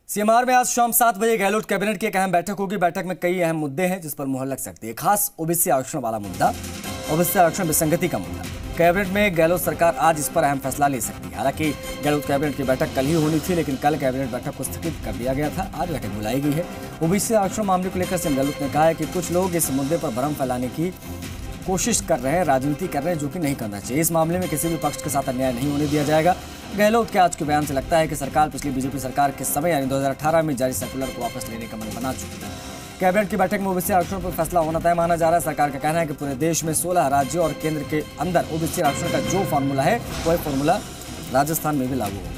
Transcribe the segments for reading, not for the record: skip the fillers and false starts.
CMR में आज शाम 7 बजे गहलोत कैबिनेट की एक अहम बैठक होगी। बैठक में कई अहम मुद्दे हैं जिस पर मुहर लग सकती है। खास ओबीसी आरक्षण वाला मुद्दा, ओबीसी आरक्षण विसंगति का मुद्दा। कैबिनेट में गहलोत सरकार आज इस पर अहम फैसला ले सकती है। हालांकि गहलोत कैबिनेट की बैठक कल ही होनी थी, लेकिन कल कैबिनेट बैठक को स्थगित कर दिया गया था। आज बैठक बुलाई गई है। ओबीसी आरक्षण मामले को लेकर सीएम गहलोत ने कहा है कि कुछ लोग इस मुद्दे पर भ्रम फैलाने की कोशिश कर रहे हैं, राजनीति कर रहे हैं, जो कि नहीं करना चाहिए। इस मामले में किसी भी पक्ष के साथ अन्याय नहीं होने दिया जाएगा। गहलोत के आज के बयान से लगता है कि सरकार पिछली बीजेपी सरकार के समय यानी 2018 में जारी सर्कुलर को वापस लेने का मन बना चुकी है। कैबिनेट की बैठक में ओबीसी आरक्षण पर फैसला होना तय माना जा रहा है। सरकार का कहना है कि पूरे देश में 16 राज्यों और केंद्र के अंदर ओबीसी आरक्षण का जो फार्मूला है वही फार्मूला राजस्थान में भी लागू होगा।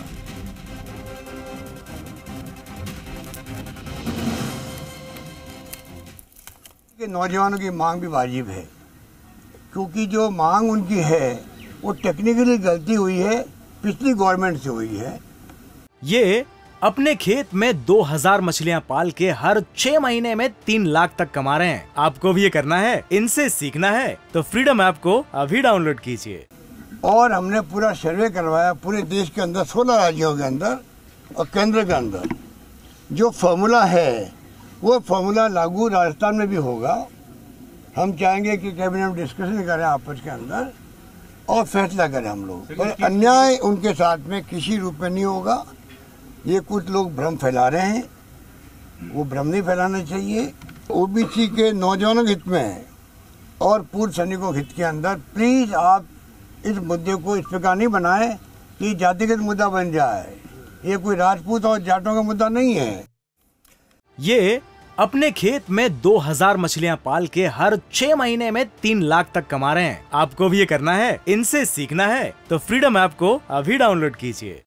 नौजवानों की मांग भी वाजिब है, क्योंकि जो मांग उनकी है वो टेक्निकली गलती हुई है, पिछली गवर्नमेंट से हुई है। ये अपने खेत में 2000 मछलियां पाल के हर 6 महीने में 3 लाख तक कमा रहे हैं। आपको भी ये करना है, इनसे सीखना है तो फ्रीडम ऐप को अभी डाउनलोड कीजिए। और हमने पूरा सर्वे करवाया पूरे देश के अंदर 16 राज्यों के अंदर और केंद्र के अंदर। जो फॉर्मूला है वो फॉर्मूला लागू राजस्थान में भी होगा। हम चाहेंगे कि कैबिनेट में डिस्कशन करें आपस के अंदर और फैसला करें हम लोग। और अन्याय उनके साथ में किसी रूप में नहीं होगा। ये कुछ लोग भ्रम फैला रहे हैं, वो भ्रम नहीं फैलाना चाहिए। ओबीसी के नौजवानों के हित में और पूर्व सैनिकों के हित के अंदर प्लीज आप इस मुद्दे को इस प्रकार नहीं बनाएं कि जातिगत मुद्दा बन जाए। ये कोई राजपूत और जाटों का मुद्दा नहीं है। ये अपने खेत में 2000 मछलियां पाल के हर 6 महीने में 3 लाख तक कमा रहे हैं। आपको भी ये करना है, इनसे सीखना है तो फ्रीडम ऐप को अभी डाउनलोड कीजिए।